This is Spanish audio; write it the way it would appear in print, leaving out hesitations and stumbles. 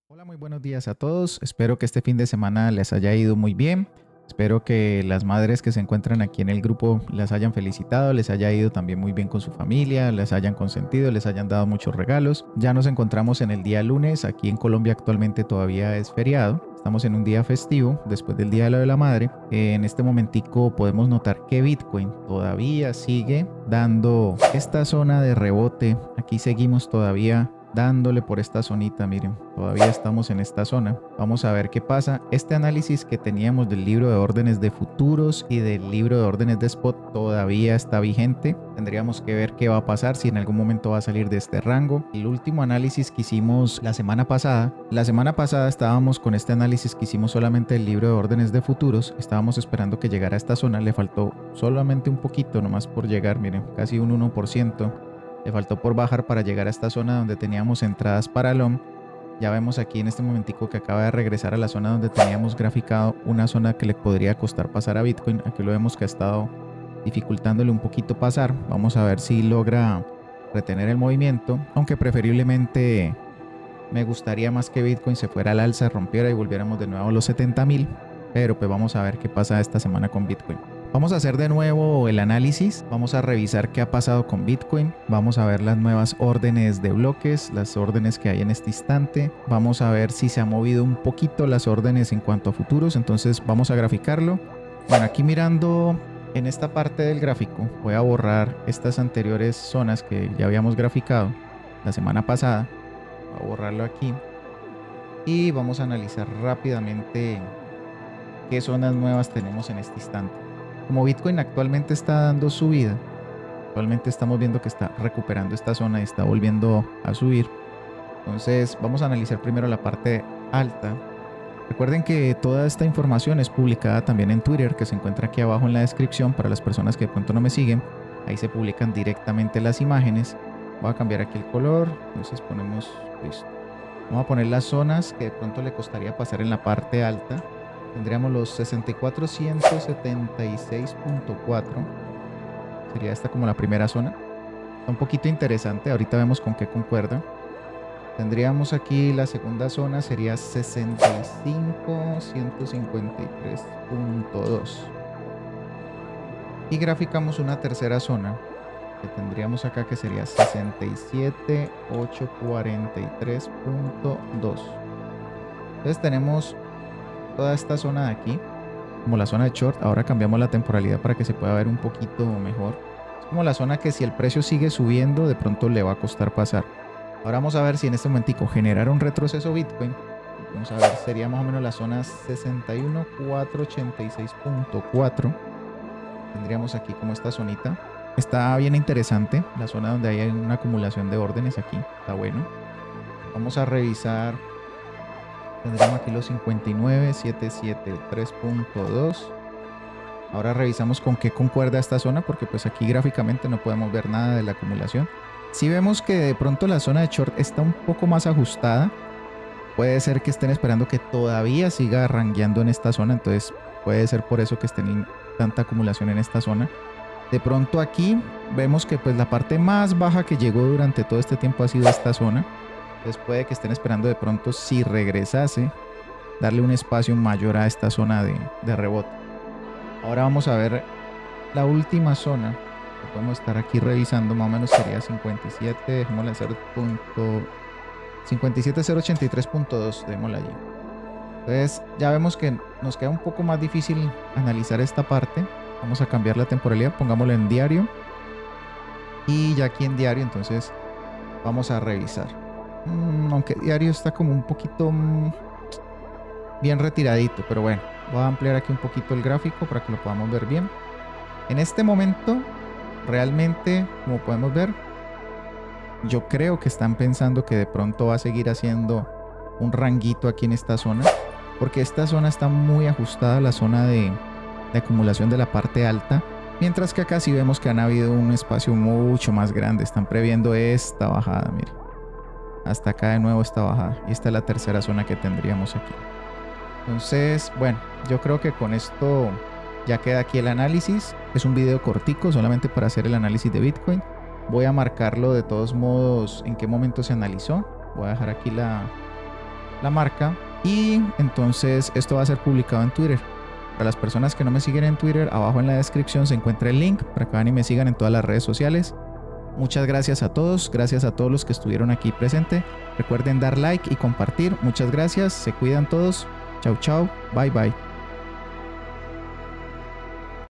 Hola, muy buenos días a todos. Espero que este fin de semana les haya ido muy bien. Espero que las madres que se encuentran aquí en el grupo las hayan felicitado, les haya ido también muy bien con su familia, les hayan consentido, les hayan dado muchos regalos. Ya nos encontramos en el día lunes. Aquí en Colombia actualmente todavía es feriado. Estamos en un día festivo después del Día de la Madre. En este momentico podemos notar que Bitcoin todavía sigue dando esta zona de rebote. Aquí seguimos todavía dándole por esta zonita, miren, todavía estamos en esta zona. Vamos a ver qué pasa. Este análisis que teníamos del libro de órdenes de futuros y del libro de órdenes de spot todavía está vigente. Tendríamos que ver qué va a pasar, si en algún momento va a salir de este rango. El último análisis que hicimos la semana pasada estábamos con este análisis que hicimos solamente el libro de órdenes de futuros. Estábamos esperando que llegara a esta zona, le faltó solamente un poquito nomás por llegar, miren, casi un 1%. Le faltó por bajar para llegar a esta zona donde teníamos entradas para LOM. Ya vemos aquí en este momentico que acaba de regresar a la zona donde teníamos graficado una zona que le podría costar pasar a Bitcoin. Aquí lo vemos que ha estado dificultándole un poquito pasar. Vamos a ver si logra retener el movimiento, aunque preferiblemente me gustaría más que Bitcoin se fuera al alza, rompiera y volviéramos de nuevo a los 70,000. Pero pues vamos a ver qué pasa esta semana con Bitcoin. Vamos a hacer de nuevo el análisis, vamos a revisar qué ha pasado con Bitcoin, vamos a ver las nuevas órdenes de bloques, las órdenes que hay en este instante, vamos a ver si se han movido un poquito las órdenes en cuanto a futuros, entonces vamos a graficarlo. Bueno, aquí mirando en esta parte del gráfico, voy a borrar estas anteriores zonas que ya habíamos graficado la semana pasada, voy a borrarlo aquí y vamos a analizar rápidamente qué zonas nuevas tenemos en este instante. Como Bitcoin actualmente está dando subida, actualmente estamos viendo que está recuperando esta zona y está volviendo a subir. Entonces vamos a analizar primero la parte alta. Recuerden que toda esta información es publicada también en Twitter, que se encuentra aquí abajo en la descripción para las personas que de pronto no me siguen. Ahí se publican directamente las imágenes. Voy a cambiar aquí el color, entonces ponemos listo. Vamos a poner las zonas que de pronto le costaría pasar en la parte alta. Tendríamos los 64.176.4. Sería esta como la primera zona. Está un poquito interesante. Ahorita vemos con qué concuerda. Tendríamos aquí la segunda zona. Sería 65.153.2. Y graficamos una tercera zona que tendríamos acá que sería 67.843.2. Entonces tenemos toda esta zona de aquí como la zona de short. Ahora cambiamos la temporalidad para que se pueda ver un poquito mejor. Es como la zona que si el precio sigue subiendo de pronto le va a costar pasar. Ahora vamos a ver si en este momentico genera un retroceso Bitcoin. Vamos a ver, sería más o menos la zona 61.486.4. Tendríamos aquí como esta zonita. Está bien interesante la zona donde hay una acumulación de órdenes aquí. Está bueno. Vamos a revisar. Tendremos aquí los 59.773.2. Ahora revisamos con qué concuerda esta zona, porque pues aquí gráficamente no podemos ver nada de la acumulación. Si vemos que de pronto la zona de short está un poco más ajustada, puede ser que estén esperando que todavía siga rangueando en esta zona, entonces puede ser por eso que estén tanta acumulación en esta zona. De pronto aquí vemos que pues la parte más baja que llegó durante todo este tiempo ha sido esta zona. Entonces puede que estén esperando de pronto, si regresase, darle un espacio mayor a esta zona de rebote. Ahora vamos a ver la última zona que podemos estar aquí revisando, más o menos sería 57, dejémosla en 57.083.2, dejémosla allí. Entonces ya vemos que nos queda un poco más difícil analizar esta parte. Vamos a cambiar la temporalidad, pongámoslo en diario. Y ya aquí en diario entonces vamos a revisar. Aunque diario está como un poquito bien retiradito, pero bueno, voy a ampliar aquí un poquito el gráfico para que lo podamos ver bien. En este momento, realmente, como podemos ver, yo creo que están pensando que de pronto va a seguir haciendo un ranguito aquí en esta zona, porque esta zona está muy ajustada a la zona de acumulación de la parte alta, mientras que acá sí vemos que han habido un espacio mucho más grande. Están previendo esta bajada, miren. Hasta acá de nuevo esta bajada. Y esta es la tercera zona que tendríamos aquí. Entonces, bueno, yo creo que con esto ya queda aquí el análisis. Es un video cortico solamente para hacer el análisis de Bitcoin. Voy a marcarlo de todos modos en qué momento se analizó. Voy a dejar aquí la marca. Y entonces esto va a ser publicado en Twitter. Para las personas que no me siguen en Twitter, abajo en la descripción se encuentra el link para que vayan y me sigan en todas las redes sociales. Muchas gracias a todos los que estuvieron aquí presentes. Recuerden dar like y compartir. Muchas gracias, se cuidan todos. Chau, chau, bye, bye.